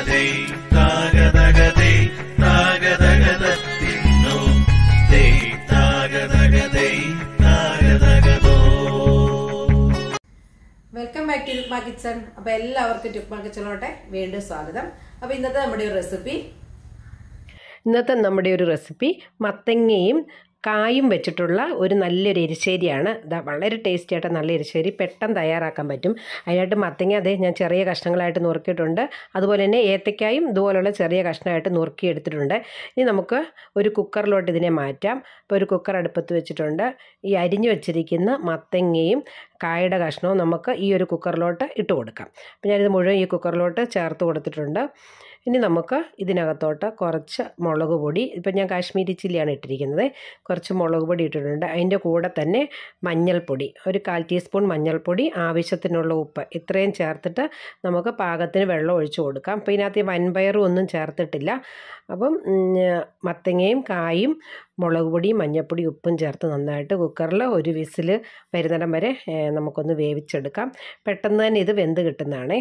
Welcome back to ടുക്മ kitchen. അപ്പോൾ എല്ലാവർക്കും ടുക്മ കിച്ചണിലോട്ടെ വീണ്ടും സ്വാഗതം. അപ്പോൾ ഇന്നത്തെ നമ്മുടെ ഒരു റെസിപ്പി മത്തങ്ങയും കായും വെച്ചിട്ടുള്ള ഒരു നല്ലൊരു എരിശ്ശേരിയാണ്. വളരെ ടേസ്റ്റി ആയിട്ട് നല്ല എരിശ്ശേരി പെട്ടെന്ന് തയ്യാറാക്കാൻ പറ്റും. അതിനായിട്ട് മത്തങ്ങ ഞാൻ ചെറിയ കഷ്ണങ്ങളായിട്ട് നുറുക്കിയിട്ടുണ്ട്. അതുപോലെ തന്നെ ഏത്തക്കായും ഇതുപോലുള്ള ചെറിയ കഷ്ണമായിട്ട് നുറുക്കിയെടുത്തിട്ടുണ്ട്. ഇനി നമുക്ക് ഒരു കുക്കറിലോട്ട് ഇതിനെ മാറ്റാം. അപ്പോൾ ഒരു കുക്കർ അടുപ്പത്ത് വെച്ചിട്ടുണ്ട്. ഈ അരിഞ്ഞു വെച്ചിരിക്കുന്ന മത്തങ്ങയും കായുടെ കഷ്ണവും നമുക്ക് ഈ ഒരു കുക്കറിലോട്ട് ഇട്ട് കൊടുക്കാം. അപ്പോൾ ഞാനിത് മുഴുവൻ ഈ കുക്കറിലോട്ട് ചേർത്ത് കൊടുത്തിട്ടുണ്ട്. ഇനി നമുക്ക് ഇതിനകത്തോട്ട് കുറച്ച് മുളക് പൊടി, ഇപ്പം ഞാൻ കാശ്മീരി ചില്ലിയാണ് ഇട്ടിരിക്കുന്നത്, കുറച്ച് മുളക് പൊടി ഇട്ടിട്ടുണ്ട്. അതിൻ്റെ കൂടെ തന്നെ മഞ്ഞൾപ്പൊടി, ഒരു 1/4 ടീസ്പൂൺ മഞ്ഞൾപ്പൊടി, ആവശ്യത്തിനുള്ള ഉപ്പ്, ഇത്രയും ചേർത്തിട്ട് നമുക്ക് പാകത്തിന് വെള്ളം ഒഴിച്ച് കൊടുക്കാം. അപ്പോൾ ഇതിനകത്ത് വൻപയറും ഒന്നും ചേർത്തിട്ടില്ല. അപ്പം മത്തങ്ങയും കായും മുളക് പൊടിയും മഞ്ഞൾപ്പൊടി ഉപ്പും ചേർത്ത് നന്നായിട്ട് കുക്കറിൽ ഒരു വിസിൽ വരുന്നിടം വരെ നമുക്കൊന്ന് വേവിച്ചെടുക്കാം. പെട്ടെന്ന് തന്നെ ഇത് വെന്ത് കിട്ടുന്നതാണേ.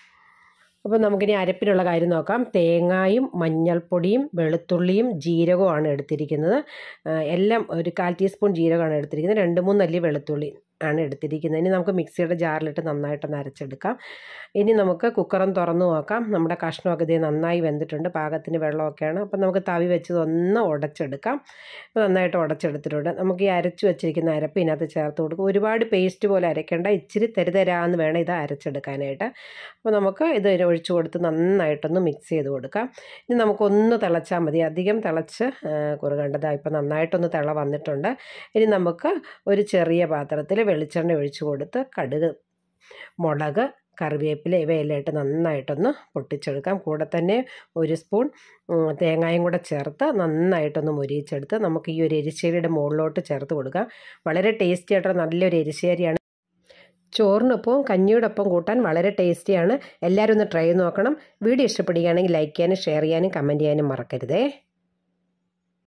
അപ്പോൾ നമുക്കിനി അരപ്പിനുള്ള കാര്യം നോക്കാം. തേങ്ങായും മഞ്ഞൾപ്പൊടിയും വെളുത്തുള്ളിയും ജീരകവുമാണ് എടുത്തിരിക്കുന്നത്. എല്ലാം ഒരു 1/4 ടീസ്പൂൺ ജീരകമാണ് എടുത്തിരിക്കുന്നത്. 2-3 അല്ലി വെളുത്തുള്ളി ആണ് എടുത്തിരിക്കുന്നത്. ഇനി നമുക്ക് മിക്സിയുടെ ജാറിലിട്ട് നന്നായിട്ടൊന്ന് അരച്ചെടുക്കാം. ഇനി നമുക്ക് കുക്കറും തുറന്ന് നോക്കാം. നമ്മുടെ കഷ്ണമൊക്കെ ഇത് നന്നായി വെന്തിട്ടുണ്ട്, പാകത്തിന് വെള്ളമൊക്കെയാണ്. അപ്പം നമുക്ക് തവി വെച്ച് ഒന്ന് ഉടച്ചെടുക്കാം. അപ്പോൾ നന്നായിട്ട് ഉടച്ചെടുത്തിട്ടുണ്ട്. നമുക്ക് ഈ അരച്ച് വെച്ചിരിക്കുന്ന അരപ്പ് ഇതിനകത്ത് ചേർത്ത് കൊടുക്കും. ഒരുപാട് പേസ്റ്റ് പോലെ അരയ്ക്കേണ്ട, ഇച്ചിരി തരിതരാന്ന് വേണം ഇത് അരച്ചെടുക്കാനായിട്ട്. അപ്പോൾ നമുക്ക് ഇത് ഒഴിച്ച് കൊടുത്ത് നന്നായിട്ടൊന്ന് മിക്സ് ചെയ്ത് കൊടുക്കാം. ഇനി നമുക്കൊന്ന് തിളച്ചാൽ മതി, അധികം തിളച്ച് കുറുകേണ്ടത്. ഇപ്പം നന്നായിട്ടൊന്ന് തിള വന്നിട്ടുണ്ട്. ഇനി നമുക്ക് ഒരു ചെറിയ പാത്രത്തിൽ വെളിച്ചെണ്ണ ഒഴിച്ച് കൊടുത്ത് കടുക്, മുളക്, കറിവേപ്പില ഇവയെല്ലാം ഇട്ട് നന്നായിട്ടൊന്ന് പൊട്ടിച്ചെടുക്കാം. കൂടെ തന്നെ 1 സ്പൂൺ തേങ്ങായും കൂടെ ചേർത്ത് നന്നായിട്ടൊന്ന് മൊരിയിച്ചെടുത്ത് നമുക്ക് ഈ ഒരു എരിശ്ശേരിയുടെ മുകളിലോട്ട് ചേർത്ത് കൊടുക്കാം. വളരെ ടേസ്റ്റി ആയിട്ടുള്ള നല്ലൊരു എരിശ്ശേരിയാണ്. ചോറിനൊപ്പം കഞ്ഞിയോടൊപ്പം കൂട്ടാൻ വളരെ ടേസ്റ്റിയാണ്. എല്ലാവരും ഒന്ന് ട്രൈ നോക്കണം. വീഡിയോ ഇഷ്ടപ്പെടുകയാണെങ്കിൽ ലൈക്ക് ചെയ്യാനും ഷെയർ ചെയ്യാനും കമൻറ്റ് ചെയ്യാനും മറക്കരുതേ.